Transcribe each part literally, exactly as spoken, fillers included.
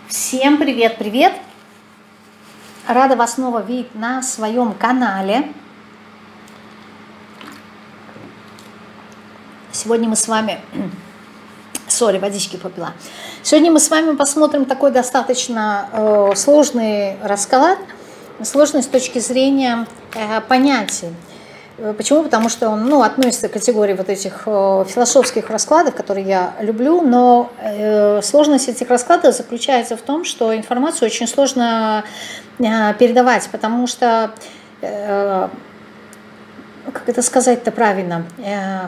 Всем привет-привет! Рада вас снова видеть на своем канале. Сегодня мы с вами... Сори, водички попила. Сегодня мы с вами посмотрим такой достаточно э, сложный расклад. Сложный с точки зрения э, понятий. Почему? Потому что он ну, относится к категории вот этих э, философских раскладов, которые я люблю, но э, сложность этих раскладов заключается в том, что информацию очень сложно э, передавать, потому что, э, как это сказать-то правильно, э,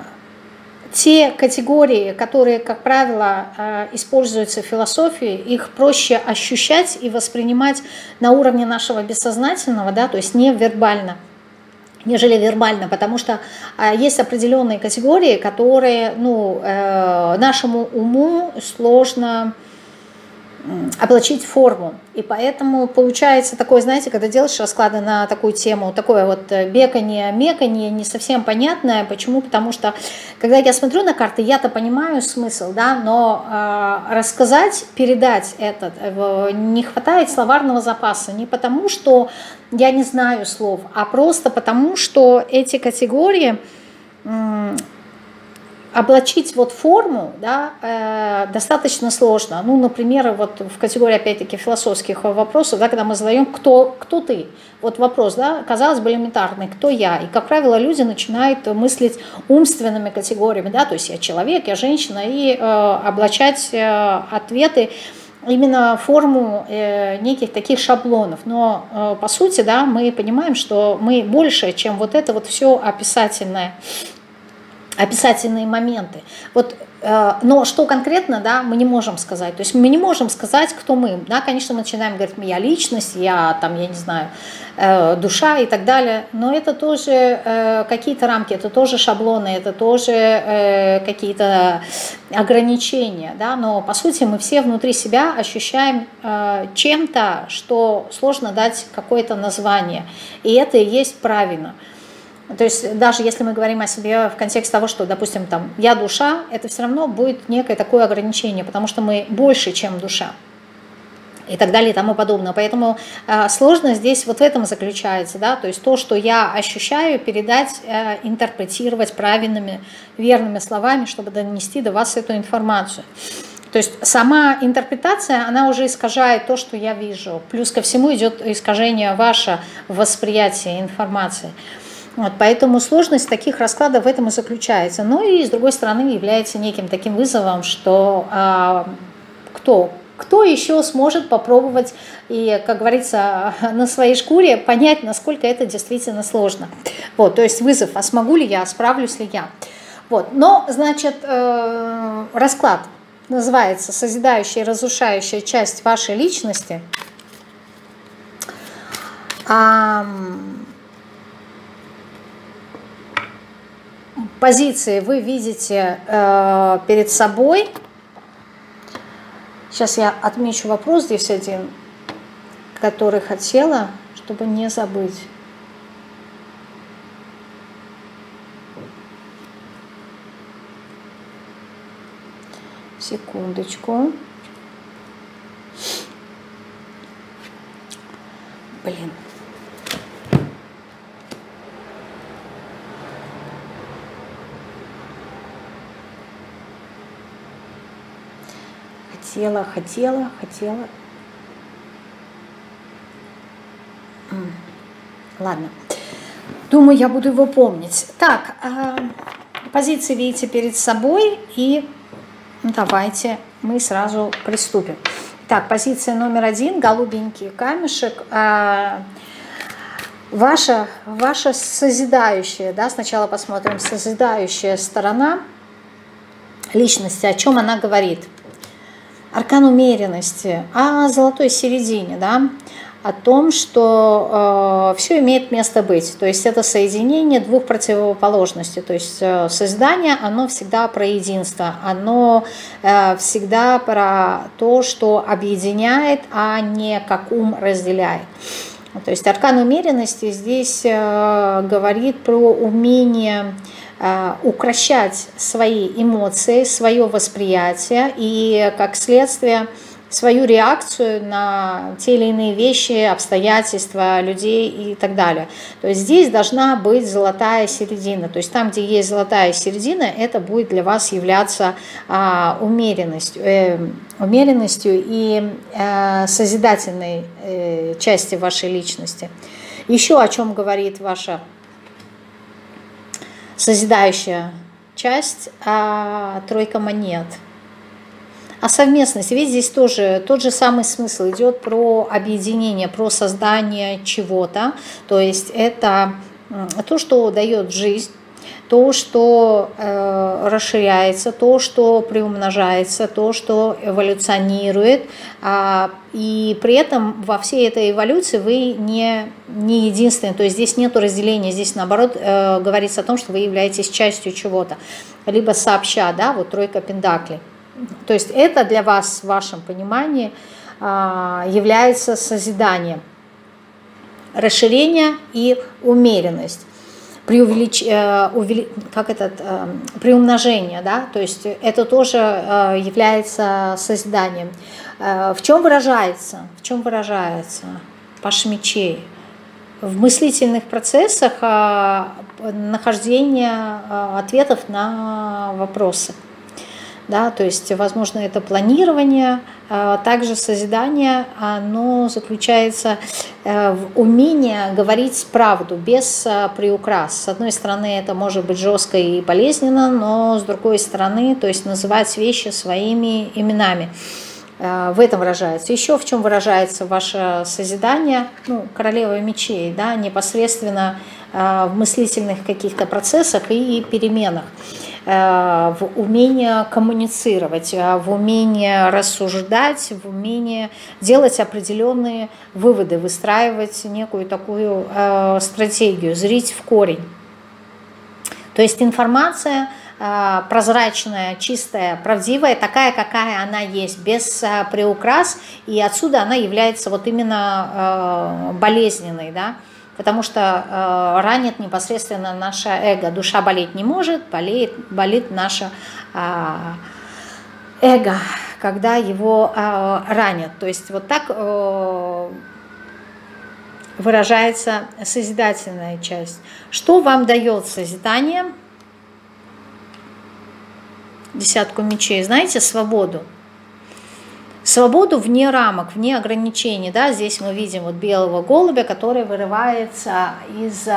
те категории, которые, как правило, э, используются в философии, их проще ощущать и воспринимать на уровне нашего бессознательного, да, то есть не вербально, нежели вербально, потому что э, есть определенные категории, которые ну, э, нашему уму сложно э, облачить в форму. И поэтому получается такое, знаете, когда делаешь расклады на такую тему, такое вот беканье, меканье, не совсем понятное. Почему? Потому что, когда я смотрю на карты, я-то понимаю смысл, да, но э, рассказать, передать этот, э, не хватает словарного запаса. Не потому, что я не знаю слов, а просто потому, что эти категории э, облачить вот форму, да, э, достаточно сложно. Ну, например, вот в категории, опять-таки, философских вопросов, да, когда мы задаем, кто, кто ты? Вот вопрос, да, казалось бы, элементарный, кто я? И, как правило, люди начинают мыслить умственными категориями, да, то есть я человек, я женщина, и э, облачать э, ответы именно форму э, неких таких шаблонов. Но, э, по сути, да, мы понимаем, что мы больше, чем вот это вот все описательное, описательные моменты. Вот, э, но что конкретно, да, мы не можем сказать. То есть мы не можем сказать, кто мы. Да, конечно, мы начинаем говорить, я личность, я там, я не знаю, э, душа и так далее. Но это тоже э, какие-то рамки, это тоже шаблоны, это тоже э, какие-то ограничения. Да, но по сути мы все внутри себя ощущаем э, чем-то, что сложно дать какое-то название. И это и есть правильно. То есть даже если мы говорим о себе в контексте того, что, допустим, там, я душа, это все равно будет некое такое ограничение, потому что мы больше, чем душа. И так далее и тому подобное. Поэтому э, сложность здесь вот в этом заключается. Да? То есть то, что я ощущаю, передать, э, интерпретировать правильными, верными словами, чтобы донести до вас эту информацию. То есть сама интерпретация, она уже искажает то, что я вижу. Плюс ко всему идет искажение ваше восприятие информации. Вот, поэтому сложность таких раскладов в этом и заключается. Ну и с другой стороны является неким таким вызовом, что а, кто, кто еще сможет попробовать и, как говорится, на своей шкуре понять, насколько это действительно сложно. Вот, то есть вызов, а смогу ли я, справлюсь ли я. Вот, но, значит, э, расклад называется «Созидающая и разрушающая часть вашей личности». А, позиции вы видите э, перед собой. Сейчас я отмечу вопрос здесь один, который хотела, чтобы не забыть. Секундочку. Блин. Хотела, хотела, хотела. Ладно. Думаю, я буду его помнить. Так, э, позиции видите перед собой. И давайте мы сразу приступим. Так, позиция номер один. Голубенький камешек. Э, ваша, ваша созидающая, да, сначала посмотрим, созидающая сторона личности, о чем она говорит. Аркан умеренности, о золотой середине, да, о том, что э, все имеет место быть. То есть это соединение двух противоположностей. То есть э, созидание, оно всегда про единство, оно э, всегда про то, что объединяет, а не как ум разделяет. То есть аркан умеренности здесь э, говорит про умение укрощать свои эмоции, свое восприятие и, как следствие, свою реакцию на те или иные вещи, обстоятельства, людей и так далее. То есть здесь должна быть золотая середина. То есть там, где есть золотая середина, это будет для вас являться а, умеренностью, э, умеренностью и э, созидательной э, части вашей личности. Еще о чем говорит ваша созидающая часть, а, тройка монет. А совместность, ведь здесь тоже тот же самый смысл идет про объединение, про создание чего-то. То есть это то, что дает жизнь, то, что э, расширяется, то, что приумножается, то, что эволюционирует. А, и при этом во всей этой эволюции вы не, не единственный. То есть здесь нет разделения, здесь наоборот э, говорится о том, что вы являетесь частью чего-то. Либо сообща, да, вот тройка пентаклей. То есть это для вас, в вашем понимании, является созиданием, расширение и умеренность, преувелич... увели... как этот... приумножение, да? То есть это тоже является созиданием. В чем выражается? В чем выражается паш мечей? В мыслительных процессах нахождения ответов на вопросы. Да, то есть, возможно, это планирование, также созидание, оно заключается в умении говорить правду без приукрас. С одной стороны, это может быть жестко и болезненно, но с другой стороны, то есть называть вещи своими именами. В этом выражается. Еще в чем выражается ваше созидание, ну, королева мечей, да, непосредственно в мыслительных каких-то процессах и переменах, в умении коммуницировать, в умении рассуждать, в умении делать определенные выводы, выстраивать некую такую стратегию, зрить в корень. То есть информация прозрачная, чистая, правдивая, такая, какая она есть, без приукрас, и отсюда она является вот именно болезненной, да, потому что ранит непосредственно наше эго. Душа болеть не может, болеет, болит наше эго, когда его ранят. То есть вот так выражается созидательная часть. Что вам дает созидание? Десятку мечей, знаете, свободу. Свободу вне рамок, вне ограничений. Да? Здесь мы видим вот белого голубя, который вырывается из,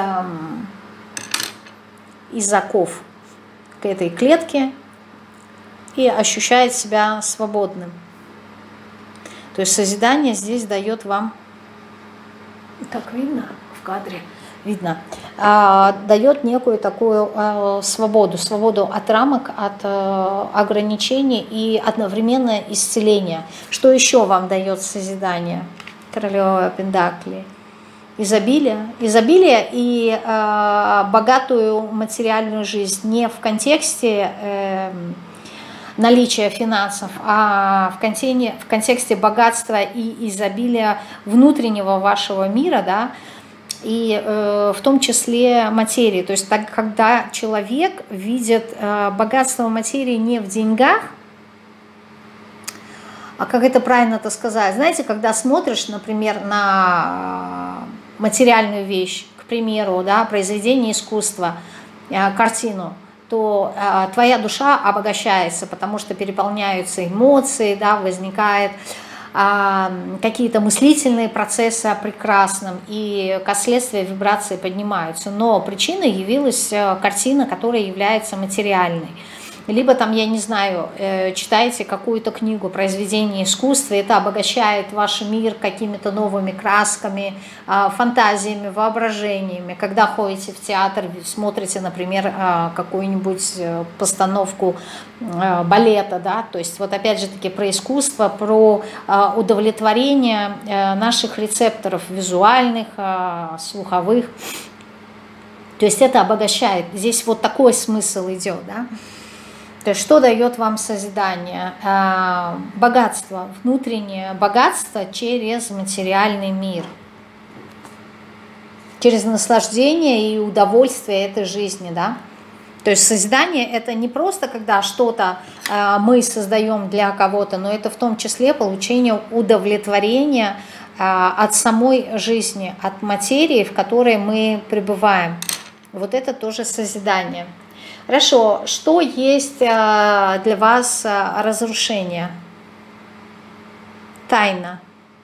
из оков к этой клетке и ощущает себя свободным. То есть созидание здесь дает вам, как видно в кадре, видно, дает некую такую свободу, свободу от рамок, от ограничений и одновременно исцеление. Что еще вам дает созидание? Королева пентаклей. Изобилие. Изобилие и богатую материальную жизнь не в контексте наличия финансов, а в контексте, в контексте богатства и изобилия внутреннего вашего мира, да, и э, в том числе материи. То есть так, когда человек видит э, богатство материи не в деньгах, а как это правильно-то сказать, знаете, когда смотришь, например, на материальную вещь, к примеру, да, произведение искусства, э, картину, то э, твоя душа обогащается, потому что переполняются эмоции, да, возникает какие-то мыслительные процессы о прекрасном, и как следствие вибрации поднимаются. Но причиной явилась картина, которая является материальной. Либо там, я не знаю, читаете какую-то книгу, произведение искусства, это обогащает ваш мир какими-то новыми красками, фантазиями, воображениями. Когда ходите в театр, смотрите, например, какую-нибудь постановку балета, да, то есть вот опять же таки про искусство, про удовлетворение наших рецепторов визуальных, слуховых. То есть это обогащает. Здесь вот такой смысл идет, да. То есть что дает вам созидание? Богатство, внутреннее богатство через материальный мир, через наслаждение и удовольствие этой жизни, да? То есть созидание — это не просто когда что-то э, мы создаем для кого-то, но это в том числе получение удовлетворения э, от самой жизни, от материи, в которой мы пребываем. Вот это тоже созидание. Хорошо, что есть э, для вас э, разрушение? Тайна.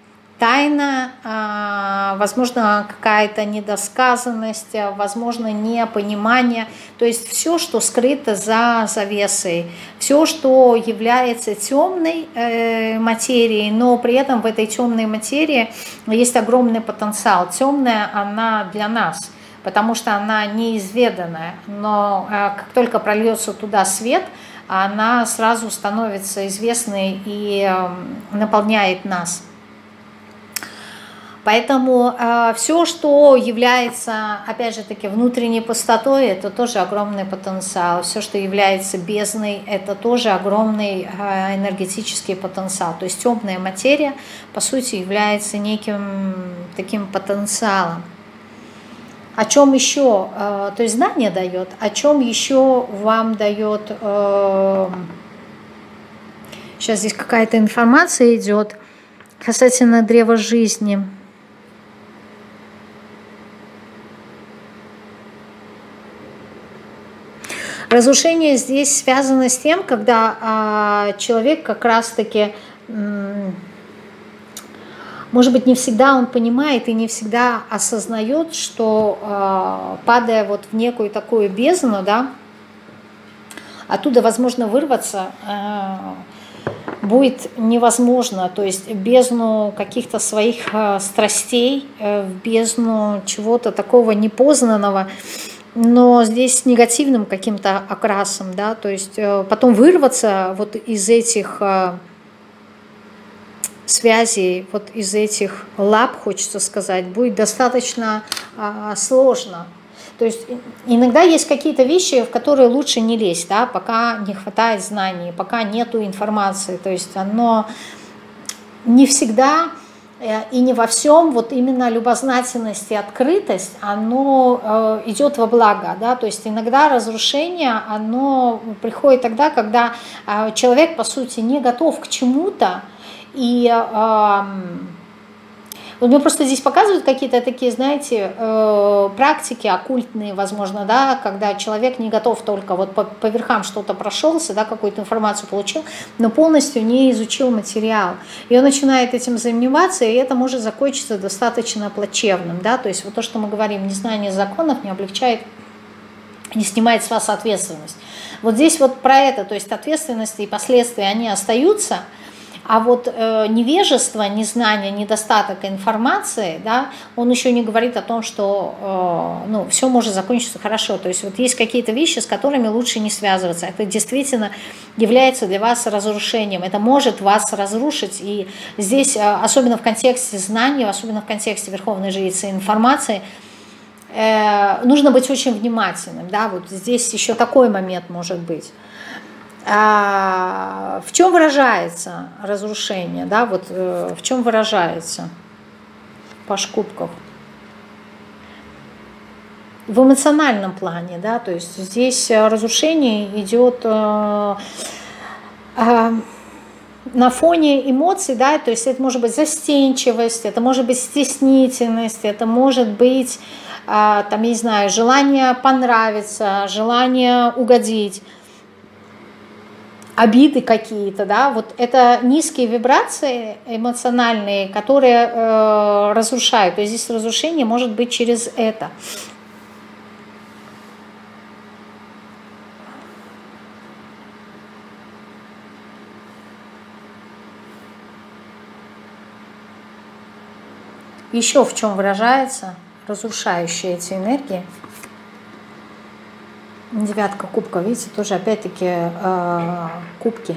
Тайна, возможно, какая-то недосказанность, возможно, непонимание. То есть все, что скрыто за завесой, все, что является темной материей, но при этом в этой темной материи есть огромный потенциал. Темная она для нас, потому что она неизведанная, но как только прольется туда свет, она сразу становится известной и наполняет нас. Поэтому э, все, что является, опять же таки, внутренней пустотой, это тоже огромный потенциал. Все, что является бездной, это тоже огромный э, энергетический потенциал. То есть темная материя, по сути, является неким таким потенциалом. О чем еще, э, то есть знание дает, о чем еще вам дает, э, сейчас здесь какая-то информация идет касательно древа жизни. Разрушение здесь связано с тем, когда а, человек как раз-таки, может быть, не всегда он понимает и не всегда осознает, что а, падая вот в некую такую бездну, да, оттуда возможно вырваться а, будет невозможно, то есть бездну каких-то своих а, страстей, а, в бездну чего-то такого непознанного, но здесь с негативным каким-то окрасом, да, то есть потом вырваться вот из этих связей, вот из этих лап, хочется сказать, будет достаточно а, сложно. То есть иногда есть какие-то вещи, в которые лучше не лезть, да, пока не хватает знаний, пока нету информации, то есть оно не всегда... И не во всем вот именно любознательность и открытость, оно э, идет во благо, да, то есть иногда разрушение, оно приходит тогда, когда э, человек, по сути, не готов к чему-то, и э, вот мне просто здесь показывают какие-то такие, знаете, э, практики оккультные, возможно, да, когда человек не готов только вот по, по верхам что-то прошелся, да, какую-то информацию получил, но полностью не изучил материал. И он начинает этим заниматься, и это может закончиться достаточно плачевным, да, то есть вот то, что мы говорим, незнание законов не облегчает, не снимает с вас ответственность. Вот здесь вот про это, то есть ответственность и последствия, они остаются. А вот э, невежество, незнание, недостаток информации, да, он еще не говорит о том, что э, ну, все может закончиться хорошо. То есть вот есть какие-то вещи, с которыми лучше не связываться. Это действительно является для вас разрушением. Это может вас разрушить. И здесь, э, особенно в контексте знаний, особенно в контексте Верховной Жрицы информации, э, нужно быть очень внимательным. Да? Вот здесь еще такой момент может быть. А в чем выражается разрушение, да, вот э, в чем выражается паж кубков? В эмоциональном плане, да, то есть здесь разрушение идет э, э, на фоне эмоций, да, то есть это может быть застенчивость, это может быть стеснительность, это может быть, э, там, я не знаю, желание понравиться, желание угодить, обиды какие-то, да, вот это низкие вибрации эмоциональные, которые э, разрушают. То есть здесь разрушение может быть через это. Еще в чем выражается разрушающие эти энергии? Девятка кубка, видите, тоже опять-таки э, кубки.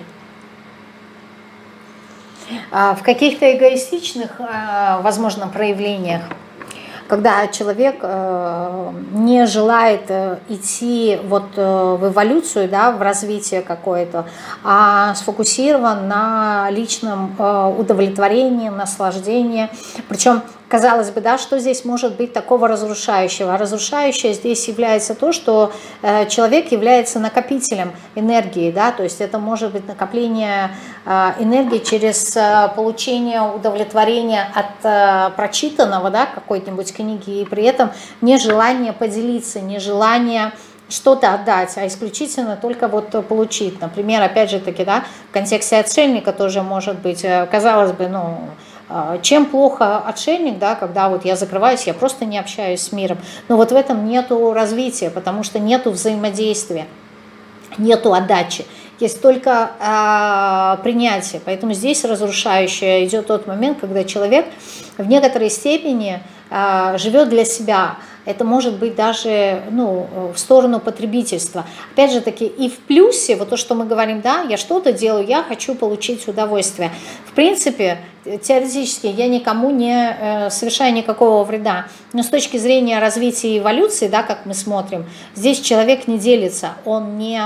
А в каких-то эгоистичных, э, возможно, проявлениях, когда человек э, не желает э, идти вот, э, в эволюцию, да, в развитие какое-то, а сфокусирован на личном э, удовлетворении, наслаждении. Причем Казалось бы, да, что здесь может быть такого разрушающего? Разрушающее здесь является то, что э, человек является накопителем энергии, да, то есть это может быть накопление э, энергии через э, получение удовлетворения от э, прочитанного, да, какой-нибудь книги, и при этом нежелание поделиться, нежелание что-то отдать, а исключительно только вот получить. Например, опять же таки, да, в контексте отшельника тоже может быть, казалось бы, ну, чем плохо отшельник, да, когда вот я закрываюсь, я просто не общаюсь с миром. Но вот в этом нету развития, потому что нету взаимодействия, нету отдачи. Есть только э, принятие. Поэтому здесь разрушающее идет тот момент, когда человек в некоторой степени э, живет для себя. Это может быть даже, ну, в сторону потребительства. Опять же таки, и в плюсе, вот то, что мы говорим, да, я что-то делаю, я хочу получить удовольствие. В принципе, теоретически я никому не э, совершаю никакого вреда. Но с точки зрения развития и эволюции, да, как мы смотрим, здесь человек не делится, он не...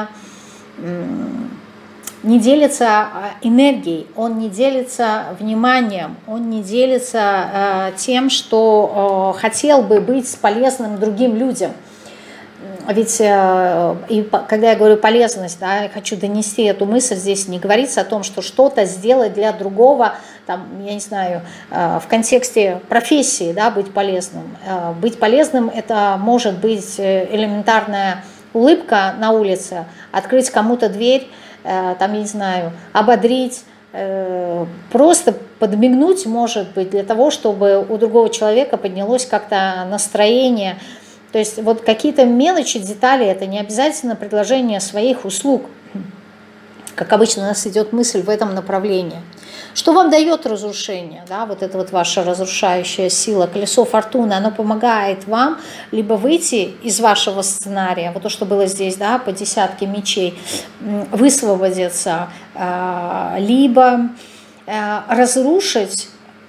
не делится энергией, он не делится вниманием, он не делится э, тем, что э, хотел бы быть полезным другим людям. Ведь э, и по, когда я говорю полезность, да, я хочу донести эту мысль, здесь не говорится о том, что что-то сделать для другого, там, я не знаю, э, в контексте профессии, да, быть полезным. Э, быть полезным — это может быть элементарная улыбка на улице, открыть кому-то дверь, там, я не знаю, ободрить, просто подмигнуть, может быть, для того, чтобы у другого человека поднялось как-то настроение. То есть вот какие-то мелочи, детали, это не обязательно предложение своих услуг. Как обычно у нас идет мысль в этом направлении. Что вам дает разрушение? Да, вот эта вот ваша разрушающая сила, колесо фортуны, оно помогает вам либо выйти из вашего сценария, вот то, что было здесь, да, по десятке мечей, высвободиться, либо разрушить,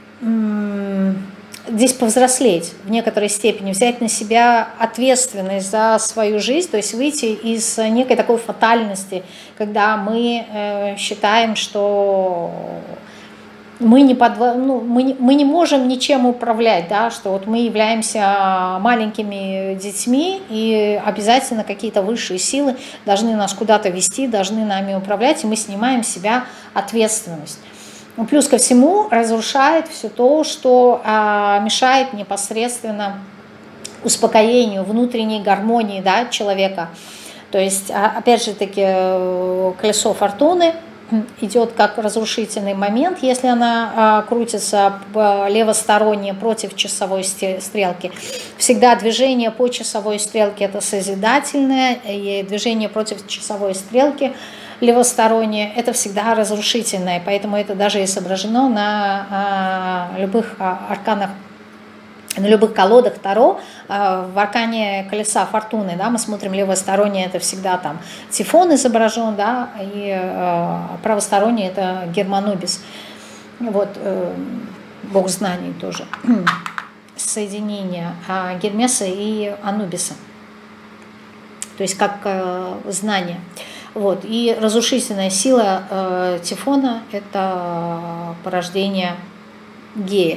здесь повзрослеть в некоторой степени, взять на себя ответственность за свою жизнь, то есть выйти из некой такой фатальности, когда мы э, считаем, что мы не, под, ну, мы, не, мы не можем ничем управлять, да, что вот мы являемся маленькими детьми, и обязательно какие-то высшие силы должны нас куда-то вести, должны нами управлять, и мы снимаем с себя ответственность. Плюс ко всему разрушает все то, что а, мешает непосредственно успокоению, внутренней гармонии, да, человека. То есть, а, опять же таки, колесо фортуны идет как разрушительный момент, если она а, крутится левосторонне против часовой стрелки. Всегда движение по часовой стрелке — это созидательное, и движение против часовой стрелки левостороннее — это всегда разрушительное, поэтому это даже изображено на а, любых а, арканах, на любых колодах Таро. А, в аркане колеса фортуны, да, мы смотрим левостороннее, это всегда там Тифон изображен, да, и а, правостороннее — это Германубис, вот, э, бог знаний тоже, соединение а, Гермеса и Анубиса, то есть как э, знание. Вот. И разрушительная сила э, Тифона — это порождение Геи.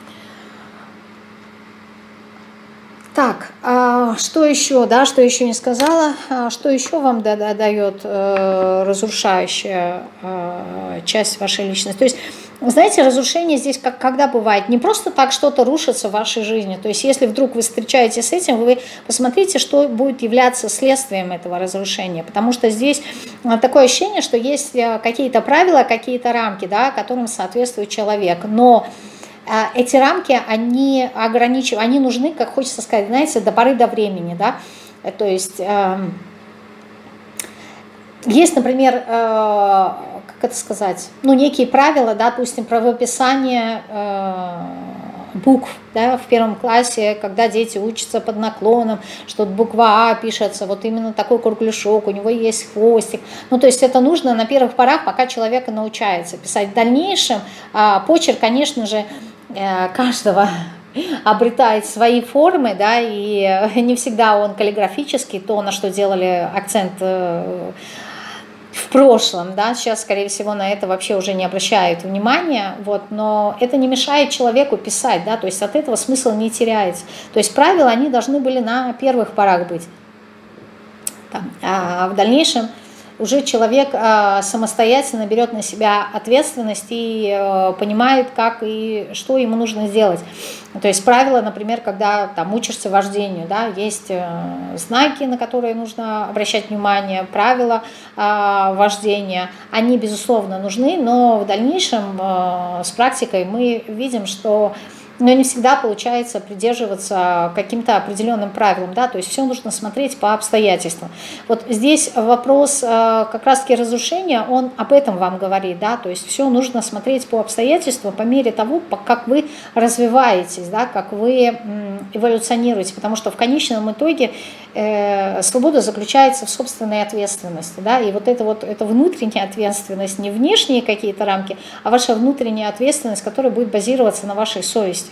Так, а что еще, да, что еще не сказала, а что еще вам да, да, дает э, разрушающая э, часть вашей личности? То есть, знаете, разрушение здесь как, когда бывает? Не просто так что-то рушится в вашей жизни. То есть, если вдруг вы встречаетесь с этим, вы посмотрите, что будет являться следствием этого разрушения. Потому что здесь такое ощущение, что есть какие-то правила, какие-то рамки, да, которым соответствует человек. Но эти рамки, они ограничивают, они нужны, как хочется сказать, знаете, до поры до времени, да. То есть есть, например, как это сказать, ну, некие правила, да, допустим, правописание э, букв, да, в первом классе, когда дети учатся под наклоном, что буква А пишется, вот именно такой кругляшок, у него есть хвостик. Ну, то есть это нужно на первых порах, пока человек научается писать. В дальнейшем э, почерк, конечно же, э, каждого обретает свои формы, да, и не всегда он каллиграфический, то, на что делали акцент э, в прошлом, да, сейчас, скорее всего, на это вообще уже не обращают внимания, вот, но это не мешает человеку писать, да, то есть от этого смысл не теряется. То есть правила, они должны были на первых порах быть. Там, а в дальнейшем уже человек а, самостоятельно берет на себя ответственность и а, понимает, как и что ему нужно сделать. То есть правила, например, когда там учишься вождению, да, есть а, знаки, на которые нужно обращать внимание, правила а, вождения, они, безусловно, нужны, но в дальнейшем а, с практикой мы видим, что но не всегда получается придерживаться каким-то определенным правилам, да, то есть все нужно смотреть по обстоятельствам. Вот здесь вопрос как раз-таки разрушения, он об этом вам говорит, да, то есть все нужно смотреть по обстоятельствам по мере того, как вы развиваетесь, да, как вы эволюционируете, потому что в конечном итоге э, свобода заключается в собственной ответственности, да, и вот это вот, это внутренняя ответственность, не внешние какие-то рамки, а ваша внутренняя ответственность, которая будет базироваться на вашей совести.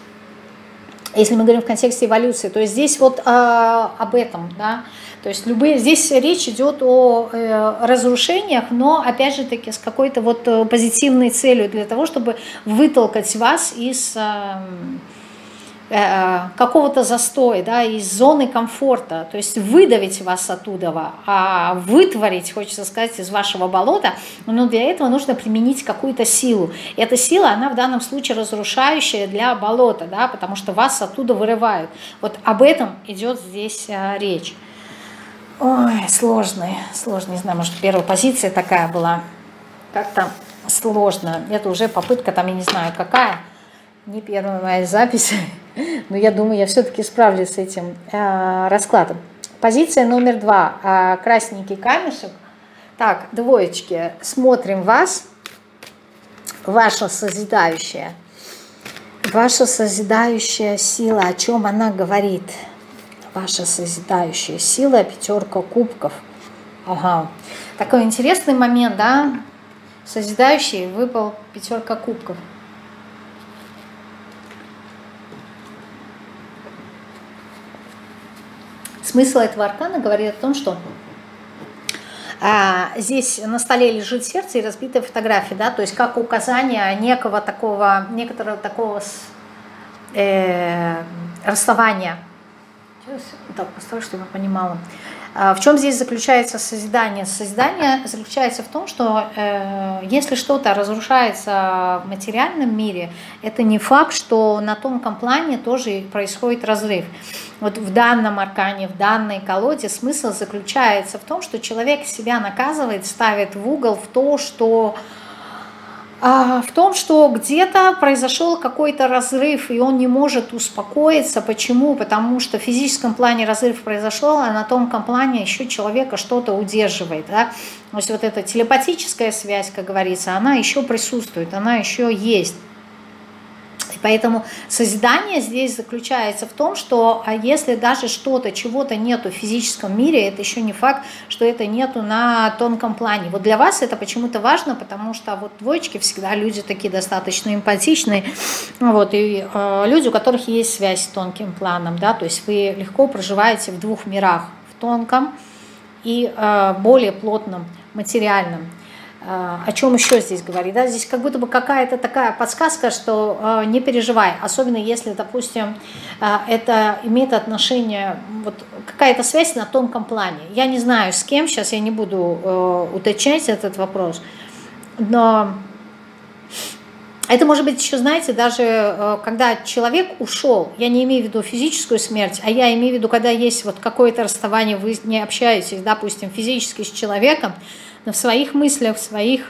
Если мы говорим в контексте эволюции, то есть здесь вот а, об этом, да, то есть любые, здесь речь идет о э, разрушениях, но опять же таки с какой-то вот позитивной целью для того, чтобы вытолкать вас из э, э, какого-то застоя, да, из зоны комфорта, то есть выдавить вас оттуда, а вытворить, хочется сказать, из вашего болота, но для этого нужно применить какую-то силу. И эта сила, она в данном случае разрушающая для болота, да, потому что вас оттуда вырывают. Вот об этом идет здесь э, речь. Ой, сложный, сложный, не знаю, может, первая позиция такая была, как-то сложно. Это уже попытка, там, я не знаю, какая, не первая моя запись, но я думаю, я все-таки справлюсь с этим э, раскладом. Позиция номер два, э, красненький камешек. Так, двоечки, смотрим вас, ваша созидающая, ваша созидающая сила, о чем она говорит? Ваша созидающая сила, пятерка кубков. Ага. Такой интересный момент, да? Созидающий, выпал пятерка кубков. Смысл этого аркана говорит о том, что а, здесь на столе лежит сердце и разбитая фотография, да, то есть как указание некого такого, некоторого такого э, расставания. Так, поставлю, чтобы я понимала. В чем здесь заключается созидание? Созидание заключается в том, что э, если что-то разрушается в материальном мире, это не факт, что на тонком плане тоже происходит разрыв. Вот в данном аркане, в данной колоде смысл заключается в том, что человек себя наказывает, ставит в угол в то, что... в том, что где-то произошел какой-то разрыв, и он не может успокоиться. Почему? Потому что в физическом плане разрыв произошел, а на тонком плане еще человека что-то удерживает. Да? То есть вот эта телепатическая связь, как говорится, она еще присутствует, она еще есть. И поэтому созидание здесь заключается в том, что а если даже что-то, чего-то нету в физическом мире, это еще не факт, что это нету на тонком плане. Вот для вас это почему-то важно, потому что вот двоечки всегда люди такие достаточно эмпатичные, вот, и э, люди, у которых есть связь с тонким планом, да, то есть вы легко проживаете в двух мирах, в тонком и э, более плотном, материальном. О чем еще здесь говорит? Да? Здесь как будто бы какая-то такая подсказка, что э, не переживай, особенно если, допустим, э, это имеет отношение, вот какая-то связь на тонком плане. Я не знаю с кем, сейчас я не буду э, уточнять этот вопрос, но это может быть еще, знаете, даже э, когда человек ушел, я не имею в виду физическую смерть, а я имею в виду, когда есть вот какое-то расставание, вы не общаетесь, допустим, физически с человеком, но в своих мыслях, в своих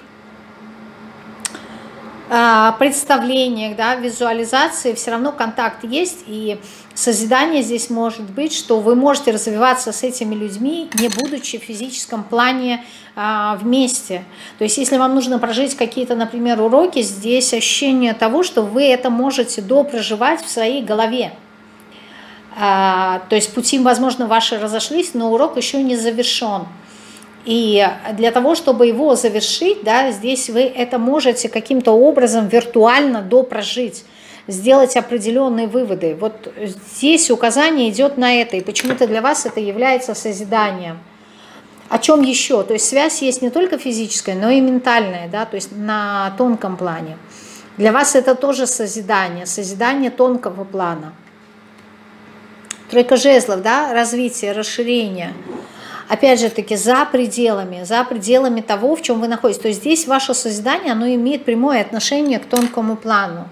э, представлениях, да, визуализации все равно контакт есть, и созидание здесь может быть, что вы можете развиваться с этими людьми, не будучи в физическом плане э, вместе. То есть если вам нужно прожить какие-то, например, уроки, здесь ощущение того, что вы это можете допроживать в своей голове. Э, то есть пути, возможно, ваши разошлись, но урок еще не завершен. И для того, чтобы его завершить, да, здесь вы это можете каким-то образом виртуально допрожить, сделать определенные выводы. Вот здесь указание идет на это, и почему-то для вас это является созиданием. О чем еще? То есть связь есть не только физическая, но и ментальная, да, то есть на тонком плане. Для вас это тоже созидание, созидание тонкого плана. Тройка жезлов, да, развитие, расширение. Опять же таки, за пределами, за пределами того, в чем вы находитесь. То есть здесь ваше созидание, оно имеет прямое отношение к тонкому плану.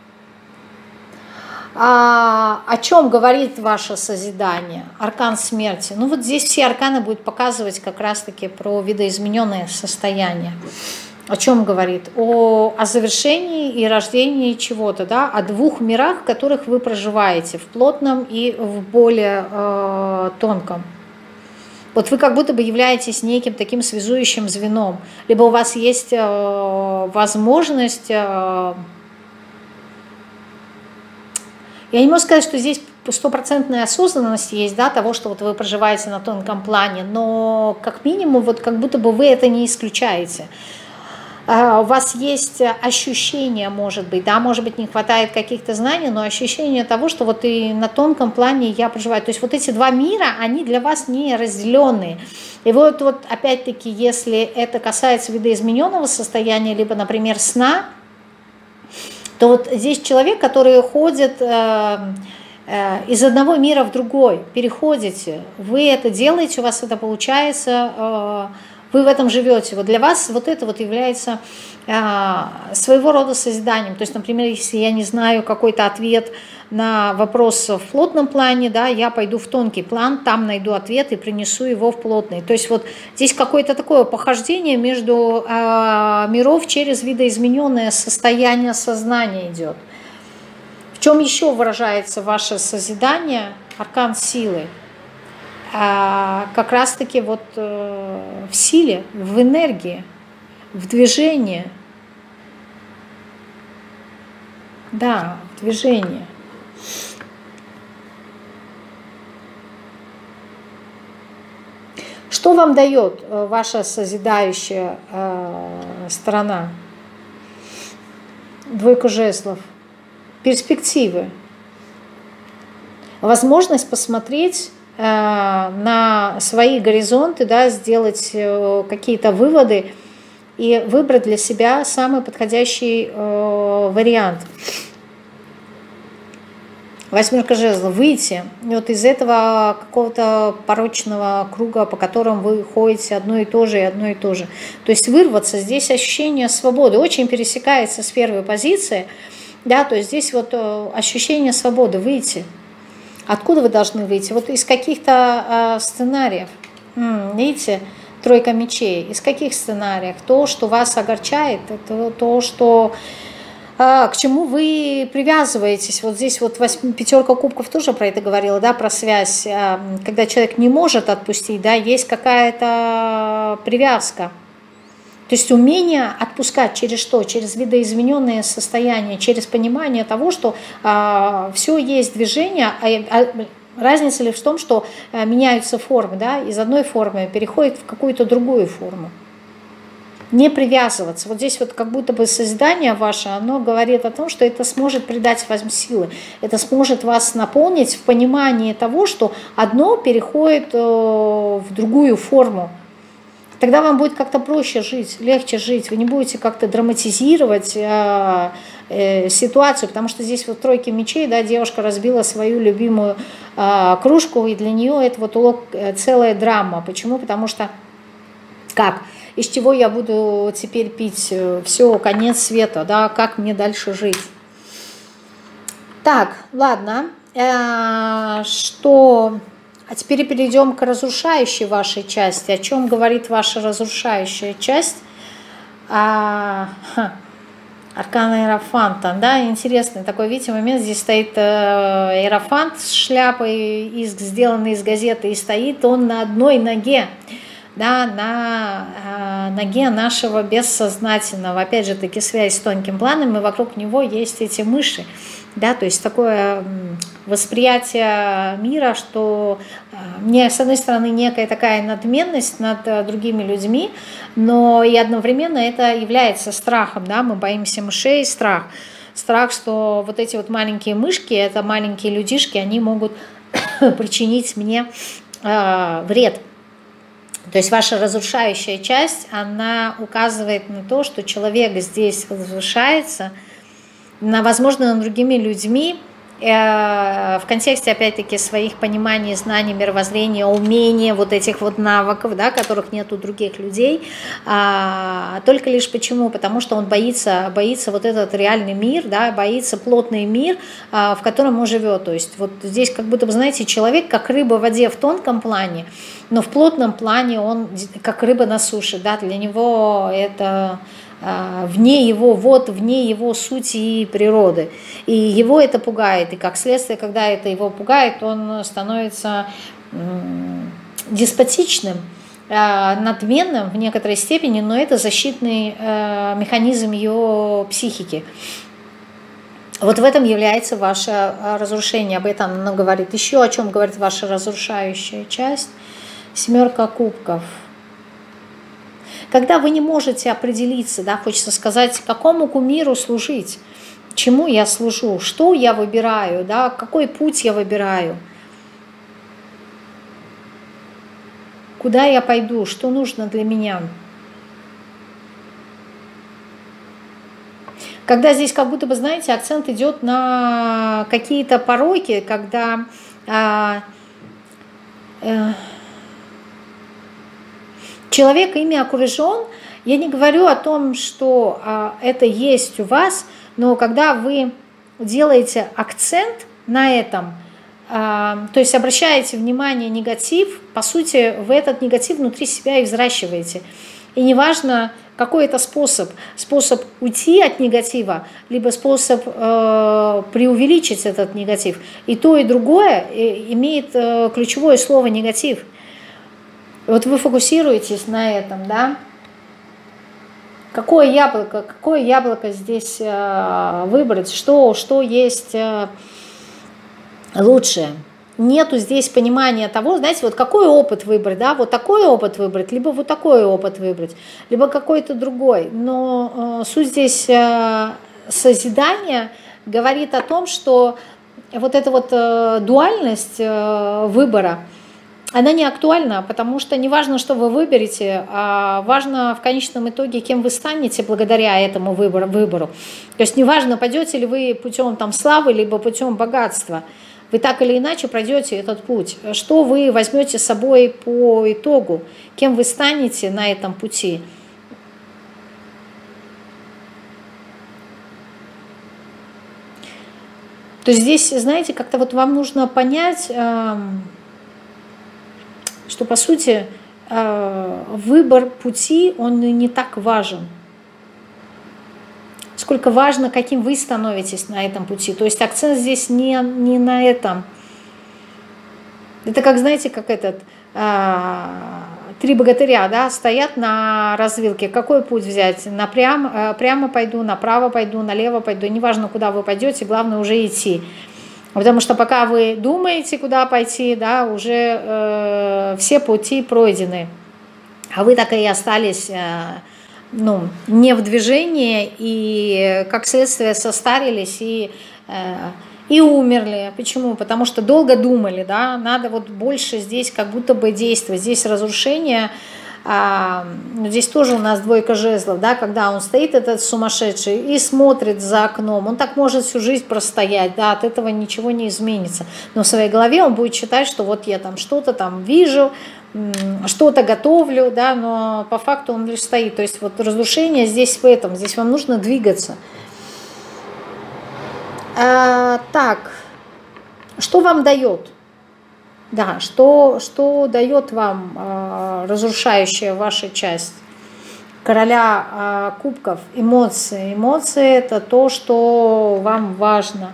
А, о чем говорит ваше созидание? Аркан смерти. Ну вот здесь все арканы будут показывать как раз-таки про видоизмененное состояние. О чем говорит? О, о завершении и рождении чего-то, да? О двух мирах, в которых вы проживаете, в плотном и в более э, тонком. Вот вы как будто бы являетесь неким таким связующим звеном. Либо у вас есть э, возможность... Э, я не могу сказать, что здесь стопроцентная осознанность есть, да, того, что вот вы проживаете на тонком плане, но как минимум вот как будто бы вы это не исключаете. У вас есть ощущение, может быть, да, может быть, не хватает каких-то знаний, но ощущение того, что вот и на тонком плане я проживаю. То есть вот эти два мира, они для вас не разделенные. И вот, вот опять-таки, если это касается видоизмененного состояния, либо, например, сна, то вот здесь человек, который ходит э, э, из одного мира в другой, переходите, вы это делаете, у вас это получается, э, вы в этом живете. Вот для вас вот это вот является э, своего рода созиданием. То есть, например, если я не знаю какой-то ответ на вопрос в плотном плане, да, я пойду в тонкий план, там найду ответ и принесу его в плотный. То есть вот здесь какое-то такое похождение между э, миров через видоизмененное состояние сознания идет. В чем еще выражается ваше созидание? Аркан силы. Э, как раз-таки вот э, в силе, в энергии, в движении. Да, в движении. Что вам дает ваша созидающая э, сторона? Двойка жезлов. Перспективы. Возможность посмотреть э, на свои горизонты, да, сделать э, какие-то выводы и выбрать для себя самый подходящий э, вариант. Восьмерка жезлов. Выйти вот из этого какого-то порочного круга, по которому вы ходите одно и то же и одно и то же. То есть вырваться, здесь ощущение свободы очень пересекается с первой позиции, да, то есть здесь вот ощущение свободы, выйти. Откуда вы должны выйти? Вот из каких-то э, сценариев, М, видите, тройка мечей, из каких сценариев? То, что вас огорчает, это то, что... к чему вы привязываетесь. Вот здесь вот восьми, пятерка кубков тоже про это говорила, да, про связь, когда человек не может отпустить, да, есть какая-то привязка. То есть умение отпускать через что? Через видоизмененное состояние, через понимание того, что а, все есть движение, а, а, разница лишь в том, что а, меняются формы, да, из одной формы переходит в какую-то другую форму. Не привязываться. Вот здесь вот как будто бы созидание ваше, оно говорит о том, что это сможет придать вам силы, это сможет вас наполнить в понимании того, что одно переходит в другую форму. Тогда вам будет как-то проще жить, легче жить, вы не будете как-то драматизировать э, э, ситуацию, потому что здесь вот тройки мечей, да, девушка разбила свою любимую э, кружку, и для нее это вот улог, э, целая драма. Почему? Потому что как? Из чего я буду теперь пить? Все, конец света, да, как мне дальше жить? Так, ладно, э, что... А теперь перейдем к разрушающей вашей части. О чем говорит ваша разрушающая часть? А, ха, аркан Иерофанта, да, интересный такой, видите, момент. Здесь стоит э, Иерофант с шляпой, из, сделанной из газеты, и стоит он на одной ноге. Да, на э, ноге нашего бессознательного, опять же таки связь с тонким планом, и вокруг него есть эти мыши, да, то есть такое восприятие мира, что э, мне, с одной стороны, некая такая надменность над э, другими людьми, но и одновременно это является страхом, да, мы боимся мышей, страх, страх, что вот эти вот маленькие мышки, это маленькие людишки, они могут причинить мне э, вред. То есть ваша разрушающая часть, она указывает на то, что человек здесь возвышается, на, возможно, над другими людьми, в контексте, опять-таки, своих пониманий, знаний, мировоззрения, умения, вот этих вот навыков, да, которых нет у других людей, а, только лишь почему? Потому что он боится, боится вот этот реальный мир, да, боится плотный мир, а, в котором он живет. То есть вот здесь как будто бы, знаете, человек как рыба в воде в тонком плане, но в плотном плане он как рыба на суше, да, для него это... вне его вод, вне его сути и природы. И его это пугает. И как следствие, когда это его пугает, он становится деспотичным, надменным в некоторой степени, но это защитный механизм ее психики. Вот в этом является ваше разрушение. Об этом оно говорит. Еще о чем говорит ваша разрушающая часть. Семерка кубков. Когда вы не можете определиться, да, хочется сказать, какому кумиру служить, чему я служу, что я выбираю, да, какой путь я выбираю, куда я пойду, что нужно для меня. Когда здесь как будто бы, знаете, акцент идет на какие-то пороки, когда... А, э, человек ими окружен, я не говорю о том, что а, это есть у вас, но когда вы делаете акцент на этом, а, то есть обращаете внимание на негатив, по сути, вы этот негатив внутри себя и взращиваете. И неважно, какой это способ, способ уйти от негатива, либо способ э, преувеличить этот негатив. И то, и другое имеет э, ключевое слово «негатив». Вот вы фокусируетесь на этом, да? Какое яблоко, какое яблоко здесь э, выбрать, что, что есть э, лучшее. Нету здесь понимания того, знаете, вот какой опыт выбрать, да, вот такой опыт выбрать, либо вот такой опыт выбрать, либо какой-то другой. Но э, суть здесь э, созидания говорит о том, что вот эта вот э, дуальность э, выбора, она не актуальна, потому что не важно, что вы выберете, а важно в конечном итоге, кем вы станете благодаря этому выбору. выбору. То есть не важно, пойдете ли вы путем там, славы, либо путем богатства. Вы так или иначе пройдете этот путь. Что вы возьмете с собой по итогу, кем вы станете на этом пути. То есть здесь, знаете, как-то вот вам нужно понять... что, по сути, выбор пути, он не так важен, сколько важно, каким вы становитесь на этом пути. То есть акцент здесь не, не на этом. Это как, знаете, как этот, три богатыря, да, стоят на развилке. Какой путь взять? Напрям, прямо пойду, направо пойду, налево пойду. Неважно, куда вы пойдете, главное уже идти. Потому что пока вы думаете, куда пойти, да, уже э, все пути пройдены. А вы так и остались э, ну, не в движении, и как следствие состарились и, э, и умерли. Почему? Потому что долго думали, да, надо вот больше здесь как будто бы действовать. Здесь разрушение. А, здесь тоже у нас двойка жезлов, да, когда он стоит, этот сумасшедший, и смотрит за окном, он так может всю жизнь простоять, да, от этого ничего не изменится, но в своей голове он будет считать, что вот я там что-то там вижу, что-то готовлю, да, но по факту он лишь стоит. То есть вот разрушение здесь в этом, здесь вам нужно двигаться. А, так, что вам дает? Да, что, что дает вам э, разрушающая ваша часть? Короля э, кубков, эмоции. Эмоции – это то, что вам важно.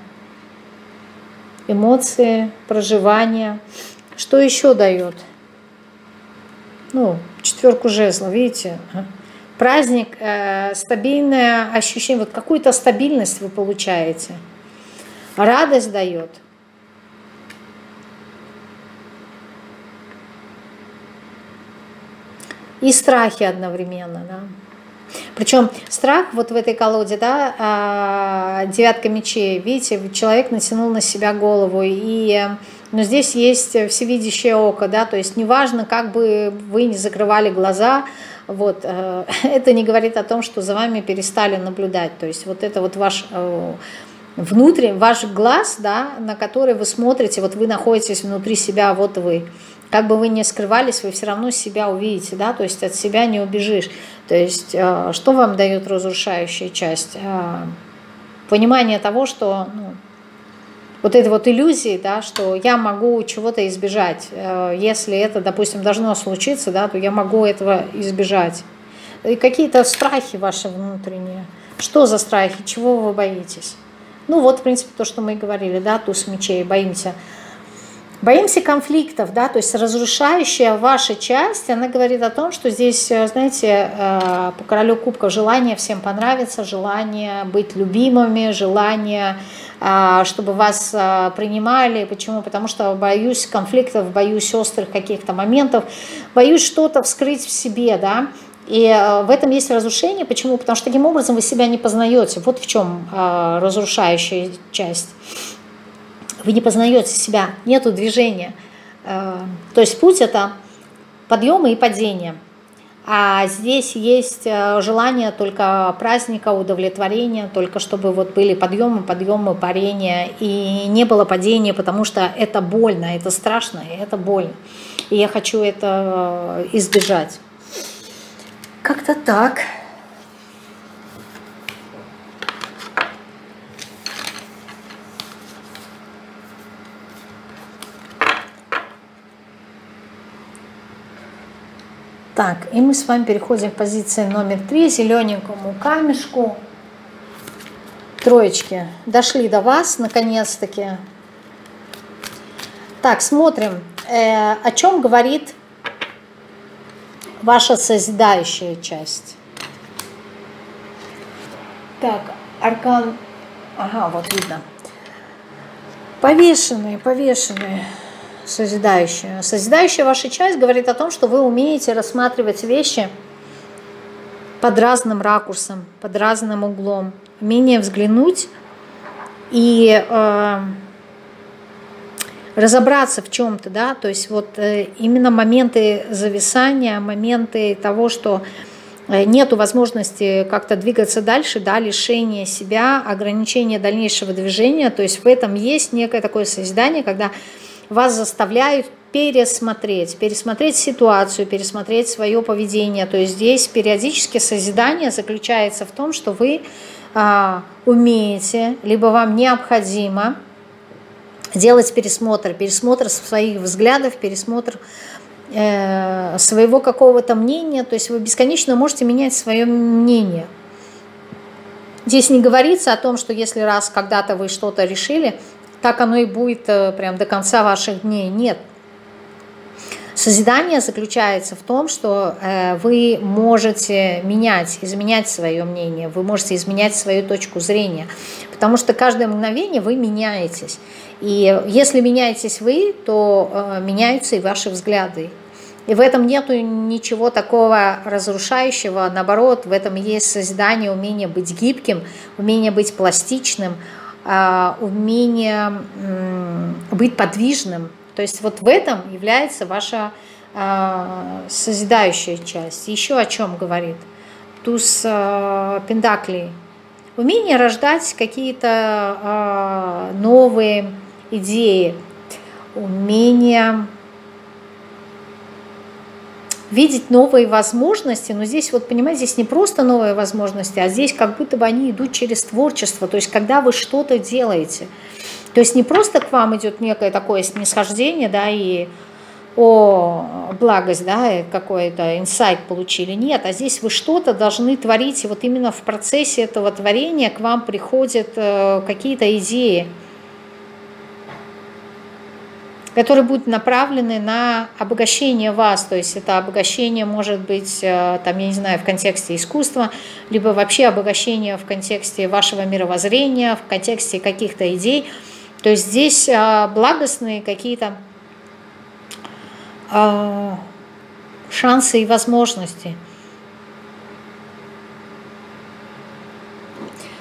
Эмоции, проживание. Что еще дает? Ну, четверку жезла, видите? Праздник, э, стабильное ощущение, вот какую-то стабильность вы получаете. Радость дает. И страхи одновременно, да. Причем страх вот в этой колоде, да, девятка мечей, видите, человек натянул на себя голову, и но здесь есть всевидящее око, да, то есть неважно, как бы вы ни закрывали глаза, вот, э, это не говорит о том, что за вами перестали наблюдать, то есть вот это вот ваш э, внутренний, ваш глаз, да, на который вы смотрите, вот вы находитесь внутри себя, вот вы, как бы вы ни скрывались, вы все равно себя увидите, да, то есть от себя не убежишь, то есть э, что вам дает разрушающая часть? Э, понимание того, что, ну, вот это вот иллюзии, да, что я могу чего-то избежать. Если это, допустим, должно случиться, да, то я могу этого избежать. И какие-то страхи ваши внутренние. Что за страхи? Чего вы боитесь? Ну вот, в принципе, то, что мы и говорили, да, туз мечей, боимся. Боимся конфликтов, да, то есть разрушающая ваша часть, она говорит о том, что здесь, знаете, по королю кубков желание всем понравиться, желание быть любимыми, желание, чтобы вас принимали. Почему? Потому что боюсь конфликтов, боюсь острых каких-то моментов, боюсь что-то вскрыть в себе, да, и в этом есть разрушение. Почему? Потому что таким образом вы себя не познаете. Вот в чем разрушающая часть. Вы не познаете себя, нету движения. То есть путь – это подъемы и падения. А здесь есть желание только праздника, удовлетворения, только чтобы вот были подъемы, подъемы, парения, и не было падения, потому что это больно, это страшно, и это больно. И я хочу это избежать. Как-то так. Так, и мы с вами переходим к позиции номер три, зелененькому камешку. Троечки дошли до вас, наконец-таки. Так, смотрим, э, о чем говорит ваша созидающая часть. Так, аркан, ага, вот видно. Повешенные, повешенные. Созидающая. Созидающая ваша часть говорит о том, что вы умеете рассматривать вещи под разным ракурсом, под разным углом. Умение взглянуть и э, разобраться в чем-то, да, то есть вот э, именно моменты зависания, моменты того, что нету возможности как-то двигаться дальше, да, лишение себя, ограничение дальнейшего движения, то есть в этом есть некое такое созидание, когда вас заставляют пересмотреть, пересмотреть ситуацию, пересмотреть свое поведение. То есть здесь периодически созидание заключается в том, что вы а, умеете, либо вам необходимо делать пересмотр, пересмотр своих взглядов, пересмотр э, своего какого-то мнения. То есть вы бесконечно можете менять свое мнение. Здесь не говорится о том, что если раз когда-то вы что-то решили, так оно и будет прям до конца ваших дней. Нет. Созидание заключается в том, что вы можете менять, изменять свое мнение, вы можете изменять свою точку зрения, потому что каждое мгновение вы меняетесь. И если меняетесь вы, то меняются и ваши взгляды. И в этом нету ничего такого разрушающего, наоборот, в этом есть созидание, умение быть гибким, умение быть пластичным, умение быть подвижным. То есть вот в этом является ваша созидающая часть. Еще о чем говорит туз пентаклей. Умение рождать какие-то новые идеи, умение видеть новые возможности, но здесь, вот понимаете, здесь не просто новые возможности, а здесь как будто бы они идут через творчество, то есть когда вы что-то делаете. То есть не просто к вам идет некое такое снисхождение, да, и о, благость, да, какой-то инсайт получили, нет, а здесь вы что-то должны творить, и вот именно в процессе этого творения к вам приходят какие-то идеи, которые будут направлены на обогащение вас, то есть это обогащение может быть, там, я не знаю, в контексте искусства, либо вообще обогащение в контексте вашего мировоззрения, в контексте каких-то идей, то есть здесь благостные какие-то шансы и возможности.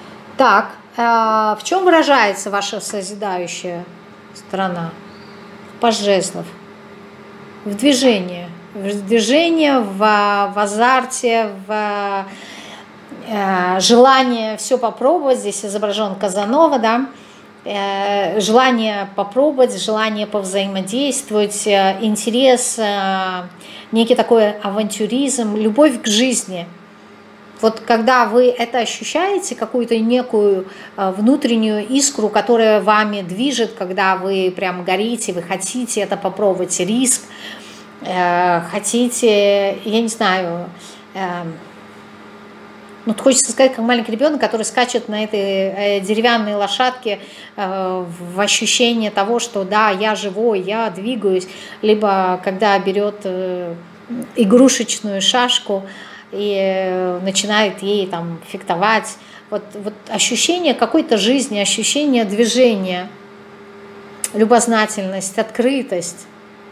Так, в чем выражается ваша созидающая сторона? паж жезлов. В движение. В движение, в, в азарте, в э, желание все попробовать. Здесь изображен Казанова, да. Э, желание попробовать, желание повзаимодействовать, э, интерес, э, некий такой авантюризм, любовь к жизни. Вот когда вы это ощущаете, какую-то некую внутреннюю искру, которая вами движет, когда вы прям горите, вы хотите это попробовать, риск, э, хотите, я не знаю, э, ну, хочется сказать, как маленький ребенок, который скачет на этой э, деревянной лошадке э, в ощущение того, что да, я живой, я двигаюсь, либо когда берет э, игрушечную шашку, и начинает ей там фехтовать. Вот, вот ощущение какой-то жизни, ощущение движения, любознательность, открытость.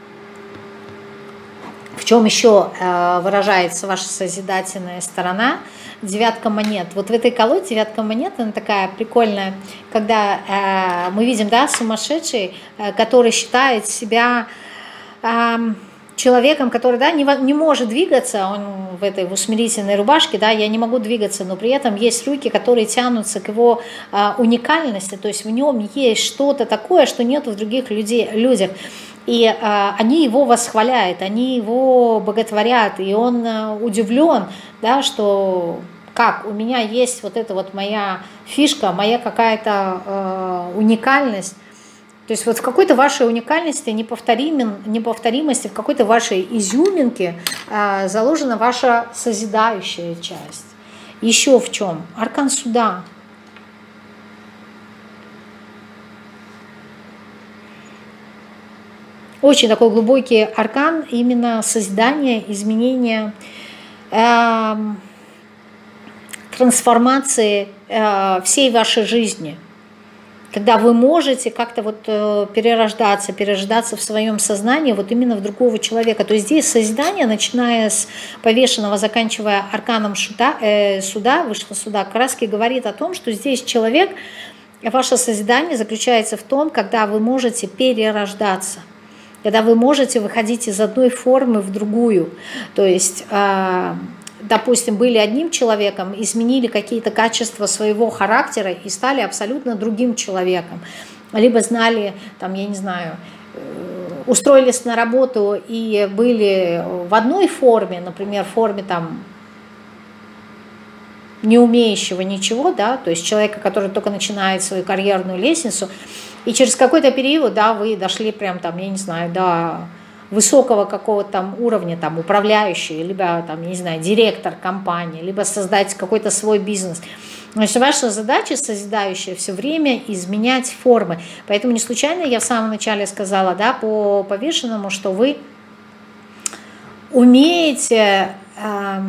В чем еще э, выражается ваша созидательная сторона? Девятка монет. Вот в этой колоде девятка монет, она такая прикольная, когда э, мы видим, да, сумасшедший, э, который считает себя... Э, человеком, который, да, не, не может двигаться, он в этой в усмирительной рубашке, да, я не могу двигаться, но при этом есть руки, которые тянутся к его а, уникальности, то есть в нем есть что-то такое, что нет в других людей, людях. И а, они его восхваляют, они его боготворят, и он а, удивлен, да, что как у меня есть вот эта вот моя фишка, моя какая-то а, уникальность. То есть вот в какой-то вашей уникальности, неповторимости, в какой-то вашей изюминке э, заложена ваша созидающая часть. Еще в чем? Аркан суда. Очень такой глубокий аркан именно созидания, изменения, э, трансформации э, всей вашей жизни. Когда вы можете как-то вот перерождаться, перерождаться в своем сознании вот именно в другого человека. То есть здесь созидание, начиная с повешенного, заканчивая арканом шута, э, суда, высшего суда, краски говорит о том, что здесь человек, ваше созидание заключается в том, когда вы можете перерождаться, когда вы можете выходить из одной формы в другую. То есть... Э, допустим, были одним человеком, изменили какие-то качества своего характера и стали абсолютно другим человеком. Либо знали, там, я не знаю, устроились на работу и были в одной форме, например, в форме там не умеющего ничего, да, то есть человека, который только начинает свою карьерную лестницу, и через какой-то период, да, вы дошли прям там, я не знаю, до высокого какого-то там уровня, там, управляющий, либо, там, я не знаю, директор компании, либо создать какой-то свой бизнес. Значит, ваша задача созидающая все время изменять формы. Поэтому не случайно я в самом начале сказала, да, по повешенному, что вы умеете... Э,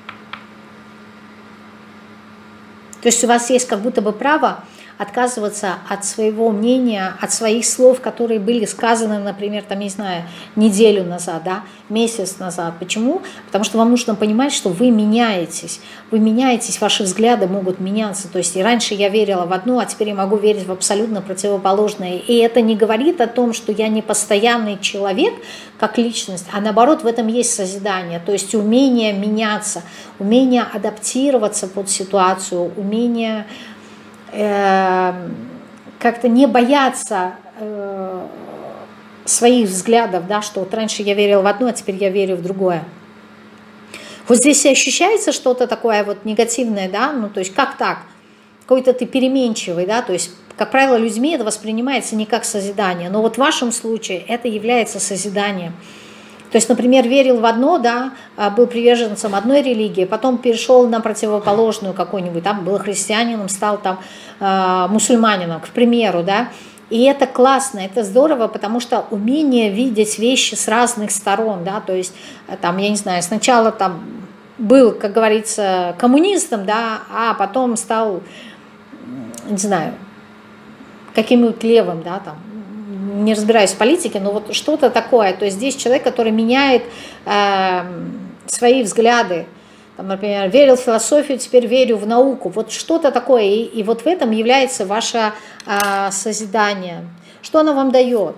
то есть у вас есть как будто бы право отказываться от своего мнения, от своих слов, которые были сказаны, например, там, не знаю, неделю назад, да, месяц назад. Почему? Потому что вам нужно понимать, что вы меняетесь. Вы меняетесь, ваши взгляды могут меняться. То есть и раньше я верила в одно, а теперь я могу верить в абсолютно противоположное. И это не говорит о том, что я не постоянный человек, как личность, а наоборот, в этом есть созидание. То есть умение меняться, умение адаптироваться под ситуацию, умение... как-то не бояться э, своих взглядов, да, что вот раньше я верила в одно, а теперь я верю в другое. Вот здесь и ощущается что-то такое вот негативное, да, ну то есть как так? Какой-то ты переменчивый, да, то есть, как правило, людьми это воспринимается не как созидание, но вот в вашем случае это является созиданием. То есть, например, верил в одно, да, был приверженцем одной религии, потом перешел на противоположную какую-нибудь, там был христианином, стал там э, мусульманином, к примеру, да. И это классно, это здорово, потому что умение видеть вещи с разных сторон, да, то есть, там, я не знаю, сначала там был, как говорится, коммунистом, да, а потом стал, не знаю, каким-нибудь левым, да, там, не разбираюсь в политике, но вот что-то такое. То есть здесь человек, который меняет э, свои взгляды. Там, например, верил в философию, теперь верю в науку. Вот что-то такое. И, и вот в этом является ваше э, созидание. Что оно вам дает?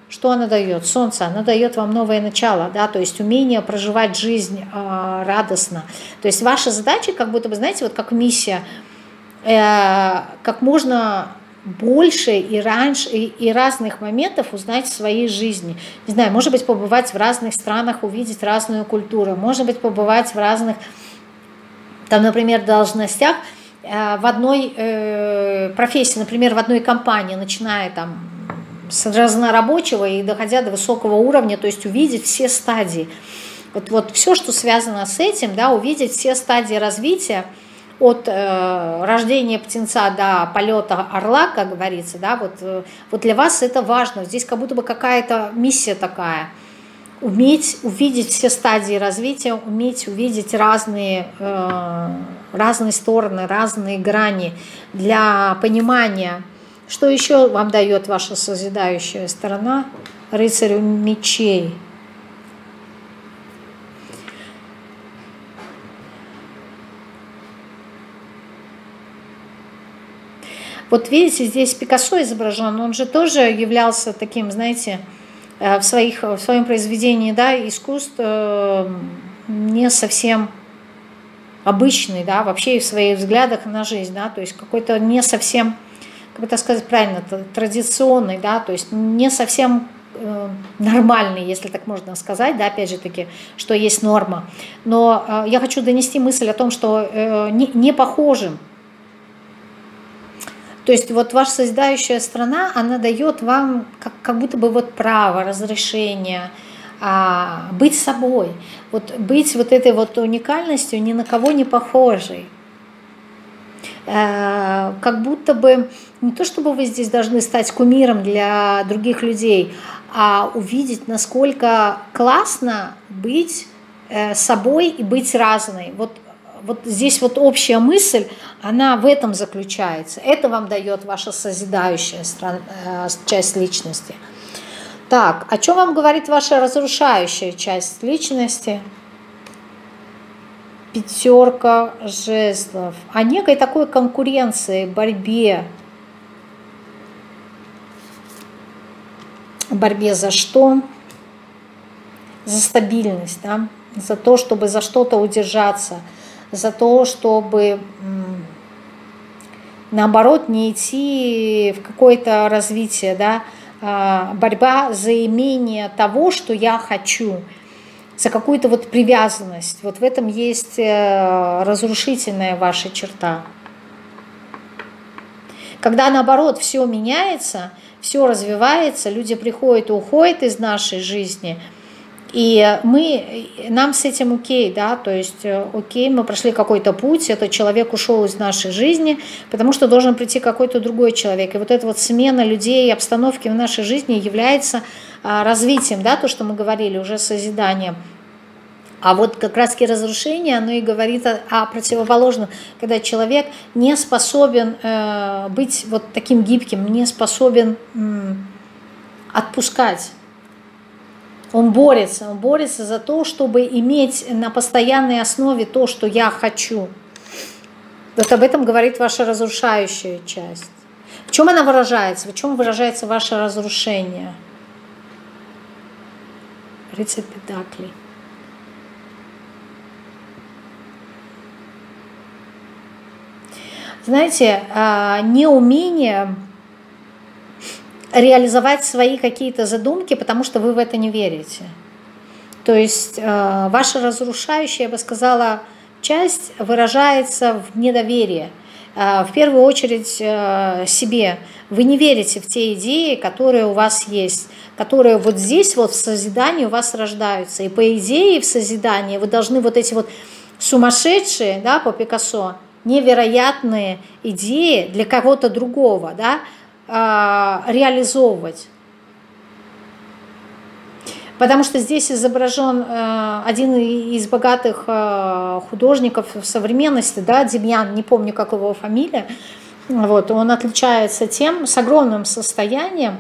Что она дает? Солнце, она дает вам новое начало, да, то есть умение проживать жизнь э, радостно. То есть ваша задача, как будто бы, знаете, вот как миссия, э, как можно больше и раньше, и, и разных моментов узнать в своей жизни. Не знаю, может быть, побывать в разных странах, увидеть разную культуру, может быть, побывать в разных, там, например, должностях, э, в одной э, профессии, например, в одной компании, начиная там с разнорабочего и доходя до высокого уровня, то есть увидеть все стадии. Вот, вот все, что связано с этим, да, увидеть все стадии развития от э, рождения птенца до полета орла, как говорится, да, вот, э, вот для вас это важно. Здесь как будто бы какая-то миссия такая. Уметь увидеть все стадии развития, уметь увидеть разные, э, разные стороны, разные грани для понимания. Что еще вам дает ваша созидающая сторона? Рыцарю мечей. Вот видите, здесь Пикассо изображен, он же тоже являлся таким, знаете, в, своих, в своем произведении, да, искусств не совсем обычный, да, вообще и в своих взглядах на жизнь, да, то есть какой-то не совсем, как бы так сказать правильно, традиционный, да, то есть не совсем э, нормальный, если так можно сказать, да, опять же таки, что есть норма. Но э, я хочу донести мысль о том, что э, не, не похожим. То есть вот ваша созидающая страна, она дает вам как, как будто бы вот право, разрешение а, быть собой, вот быть вот этой вот уникальностью, ни на кого не похожей. Как будто бы не то, чтобы вы здесь должны стать кумиром для других людей, а увидеть, насколько классно быть собой и быть разной. Вот, вот здесь вот общая мысль, она в этом заключается. Это вам дает ваша созидающая часть личности. Так, о чем вам говорит ваша разрушающая часть личности? Пятерка жезлов. О некой такой конкуренции, борьбе. Борьбе за что? За стабильность, да? За то, чтобы за что-то удержаться, за то, чтобы наоборот не идти в какое-то развитие, да? Борьба за имение того, что я хочу, за какую-то вот привязанность. Вот в этом есть разрушительная ваша черта. Когда наоборот все меняется, все развивается, люди приходят и уходят из нашей жизни, и мы, нам с этим окей, да, то есть окей, мы прошли какой-то путь, этот человек ушел из нашей жизни, потому что должен прийти какой-то другой человек. И вот эта вот смена людей и обстановки в нашей жизни является развитием, да, то, что мы говорили, уже созиданием. А вот как раз-таки разрушение, оно и говорит о, о противоположном, когда человек не способен э, быть вот таким гибким, не способен э, отпускать. Он борется, он борется за то, чтобы иметь на постоянной основе то, что я хочу. Вот об этом говорит ваша разрушающая часть. В чем она выражается? В чем выражается ваше разрушение? Рыцарь Пентаклей. Знаете, неумение реализовать свои какие-то задумки, потому что вы в это не верите. То есть ваша разрушающая, я бы сказала, часть выражается в недоверии. В первую очередь себе. Вы не верите в те идеи, которые у вас есть, которые вот здесь вот в созидании у вас рождаются. И по идее в созидании вы должны вот эти вот сумасшедшие, да, по Пикассо, невероятные идеи для кого-то другого, да, реализовывать. Потому что здесь изображен один из богатых художников современности, да, Демьян, не помню, как его фамилия, вот, он отличается тем, с огромным состоянием,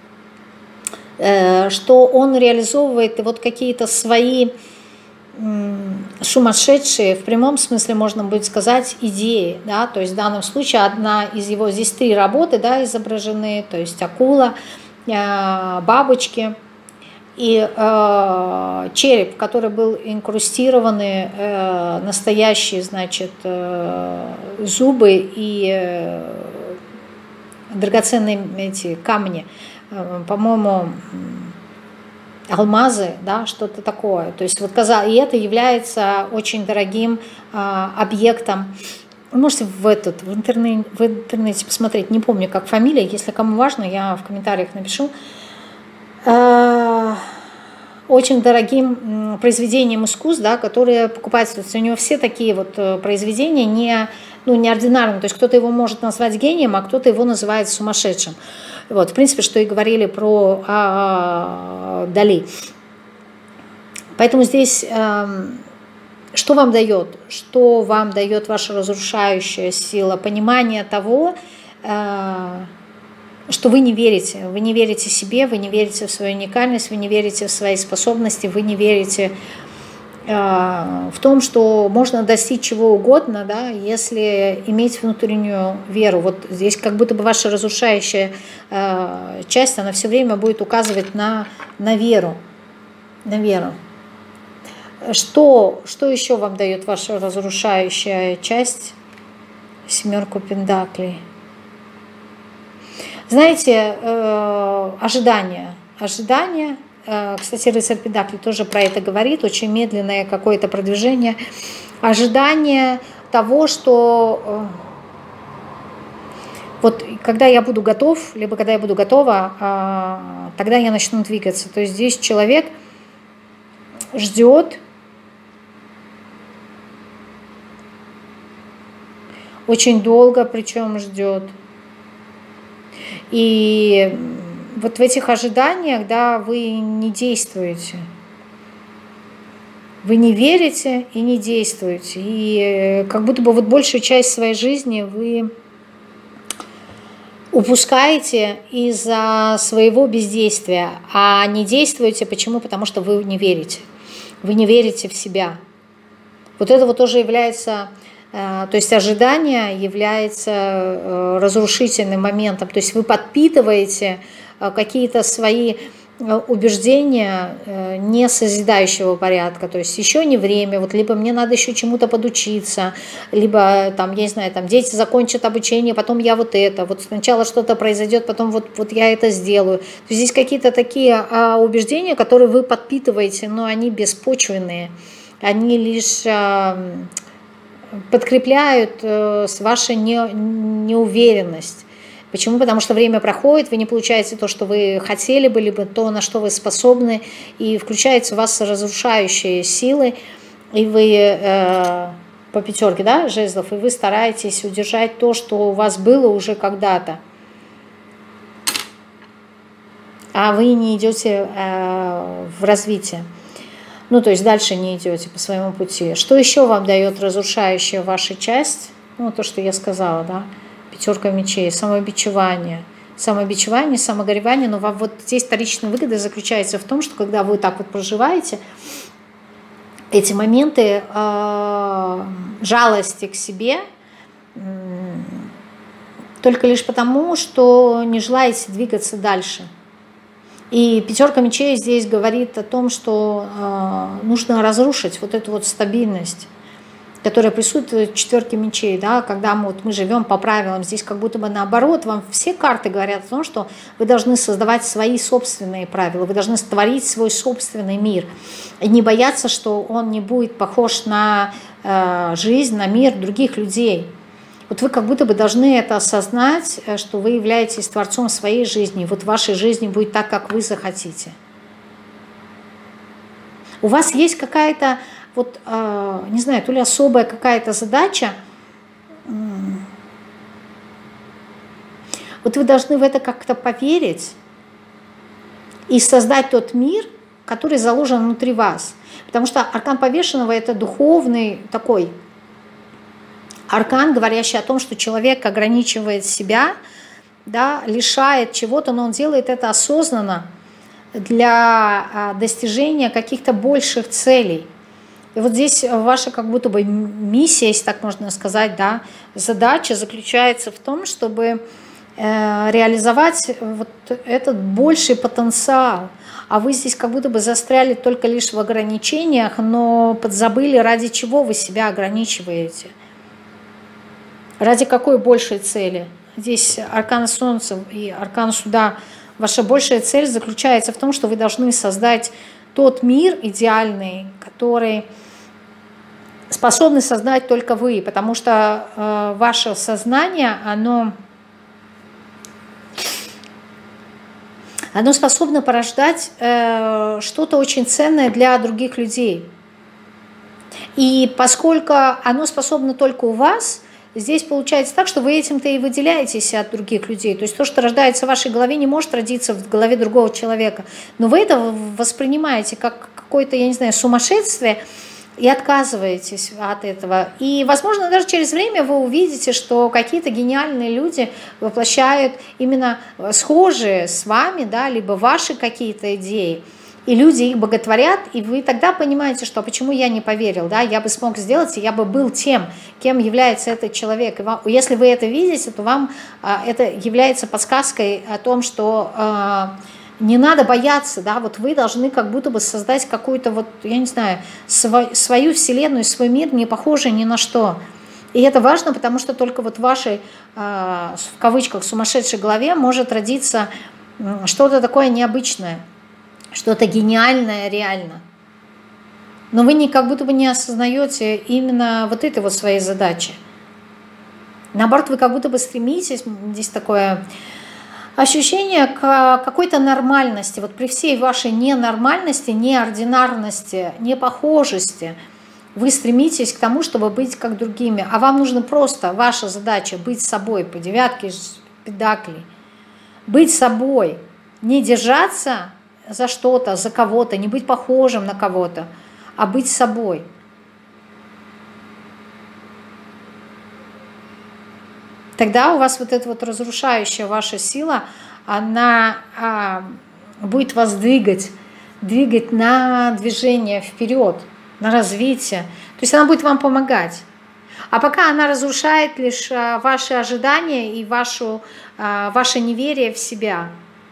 что он реализовывает вот какие-то свои сумасшедшие, в прямом смысле можно будет сказать, идеи, да, то есть в данном случае одна из его, здесь три работы, да, изображены, то есть акула, бабочки и э, череп, который был инкрустированы э, настоящие, значит, э, зубы и э, драгоценные эти камни, э, по-моему, алмазы, да, что-то такое. То есть вот и это является очень дорогим э, объектом. Вы можете в, этот, в, интернете, в интернете посмотреть, не помню, как фамилия, если кому важно, я в комментариях напишу. Очень дорогим произведением искусств, да, которые покупаются. То есть у него все такие вот произведения не, ну, неординарные. То есть кто-то его может назвать гением, а кто-то его называет сумасшедшим. Вот, в принципе, что и говорили про а, Дали. Поэтому здесь а, что вам дает? Что вам дает ваша разрушающая сила? Понимание того, а, что вы не верите, вы не верите себе, вы не верите в свою уникальность, вы не верите в свои способности, вы не верите э, в том, что можно достичь чего угодно, да, если иметь внутреннюю веру. Вот здесь как будто бы ваша разрушающая э, часть, она все время будет указывать на, на веру, на веру. Что, что еще вам дает ваша разрушающая часть? Семерку пентаклей. Знаете, э, ожидание. Ожидание. Э, кстати, рыцарь пентаклей тоже про это говорит. Очень медленное какое-то продвижение. Ожидание того, что э, вот когда я буду готов, либо когда я буду готова, э, тогда я начну двигаться. То есть здесь человек ждет, очень долго причем ждет. И вот в этих ожиданиях, да, вы не действуете. Вы не верите и не действуете. И как будто бы вот большую часть своей жизни вы упускаете из-за своего бездействия, а не действуете. Почему? Потому что вы не верите. Вы не верите в себя. Вот это вот тоже является... То есть ожидание является разрушительным моментом. То есть вы подпитываете какие-то свои убеждения не созидающего порядка. То есть еще не время, вот либо мне надо еще чему-то подучиться, либо там, я не знаю, там дети закончат обучение, потом я вот это, вот сначала что-то произойдет, потом вот, вот я это сделаю. То есть здесь какие-то такие убеждения, которые вы подпитываете, но они беспочвенные, они лишь... подкрепляют вашу неуверенность. Почему? Потому что время проходит, вы не получаете то, что вы хотели бы, либо то, на что вы способны, и включаются у вас разрушающие силы, и вы э, по пятерке, да, жезлов, и вы стараетесь удержать то, что у вас было уже когда-то. А вы не идете э, в развитие. Ну, то есть дальше не идете по своему пути. Что еще вам дает разрушающая ваша часть? Ну, то, что я сказала, да, пятерка мечей, самобичевание. Самобичевание, самогоревание, но вам вот здесь вторичная выгода заключается в том, что когда вы так вот проживаете, эти моменты э, жалости к себе, э, только лишь потому, что не желаете двигаться дальше. И пятерка мечей здесь говорит о том, что э, нужно разрушить вот эту вот стабильность, которая присутствует в четверке мечей, да, когда мы, вот, мы живем по правилам. Здесь как будто бы наоборот, вам все карты говорят о том, что вы должны создавать свои собственные правила, вы должны створить свой собственный мир. И не бояться, что он не будет похож на э, жизнь, на мир других людей. Вот вы как будто бы должны это осознать, что вы являетесь творцом своей жизни. Вот в вашей жизни будет так, как вы захотите. У вас есть какая-то, вот, не знаю, то ли особая какая-то задача. Вот вы должны в это как-то поверить и создать тот мир, который заложен внутри вас. Потому что аркан повешенного – это духовный такой аркан, говорящий о том, что человек ограничивает себя, да, лишает чего-то, но он делает это осознанно для достижения каких-то больших целей. И вот здесь ваша как будто бы миссия, если так можно сказать, да, задача заключается в том, чтобы э, реализовать вот этот больший потенциал. А вы здесь как будто бы застряли только лишь в ограничениях, но подзабыли, ради чего вы себя ограничиваете. Ради какой большей цели? Здесь аркан Солнца и аркан Суда. Ваша большая цель заключается в том, что вы должны создать тот мир идеальный, который способны создать только вы, потому что э, ваше сознание, оно, оно способно порождать э, что-то очень ценное для других людей. И поскольку оно способно только у вас, здесь получается так, что вы этим-то и выделяетесь от других людей. То есть то, что рождается в вашей голове, не может родиться в голове другого человека. Но вы это воспринимаете как какое-то, я не знаю, сумасшествие, и отказываетесь от этого. И, возможно, даже через время вы увидите, что какие-то гениальные люди воплощают именно схожие с вами, да, либо ваши какие-то идеи. И люди их боготворят, и вы тогда понимаете, что почему я не поверил, да, я бы смог сделать, и я бы был тем, кем является этот человек. И вам, если вы это видите, то вам а, это является подсказкой о том, что а, не надо бояться, да, вот вы должны как будто бы создать какую-то, вот, я не знаю, свой, свою вселенную, свой мир, не похожий ни на что. И это важно, потому что только вот в вашей, а, в кавычках, сумасшедшей голове может родиться что-то такое необычное. Что-то гениальное реально. Но вы не, как будто бы не осознаете именно вот этой вот своей задачи. Наоборот, вы как будто бы стремитесь, здесь такое ощущение к какой-то нормальности. Вот при всей вашей ненормальности, неординарности, непохожести вы стремитесь к тому, чтобы быть как другими. А вам нужно просто, ваша задача быть собой по девятке педаклей. Быть собой, не держаться за что-то, за кого-то, не быть похожим на кого-то, а быть собой. Тогда у вас вот эта вот разрушающая ваша сила, она а, будет вас двигать, двигать на движение вперед, на развитие. То есть она будет вам помогать. А пока она разрушает лишь а, ваши ожидания и вашу, а, ваше неверие в себя.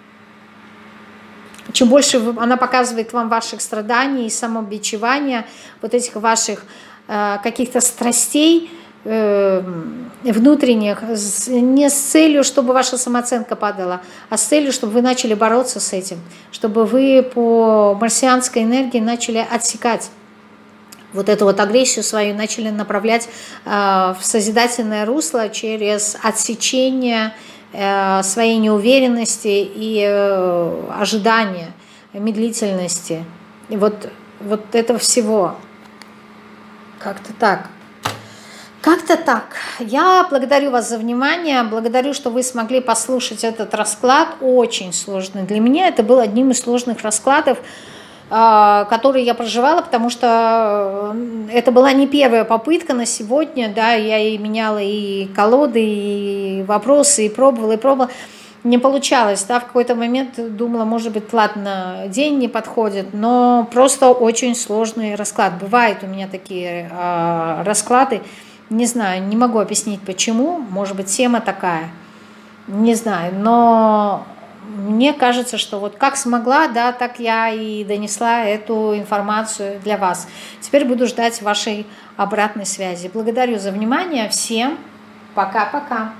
Чем больше она показывает вам ваших страданий и самобичевания, вот этих ваших э, каких-то страстей э, внутренних, не с целью, чтобы ваша самооценка падала, а с целью, чтобы вы начали бороться с этим, чтобы вы по марсианской энергии начали отсекать вот эту вот агрессию свою, начали направлять э, в созидательное русло через отсечение своей неуверенности и ожидания, медлительности. И вот, вот этого всего. Как-то так. Как-то так. Я благодарю вас за внимание, благодарю, что вы смогли послушать этот расклад. Очень сложный. Для меня это был одним из сложных раскладов, которые я проживала, потому что это была не первая попытка на сегодня, да, я и меняла и колоды, и вопросы, и пробовала, и пробовала. Не получалось, да, в какой-то момент думала, может быть, ладно, день не подходит, но просто очень сложный расклад. Бывают у меня такие э, расклады, не знаю, не могу объяснить почему, может быть, тема такая, не знаю, но мне кажется, что вот как смогла, да, так я и донесла эту информацию для вас. Теперь буду ждать вашей обратной связи. Благодарю за внимание. Всем пока-пока.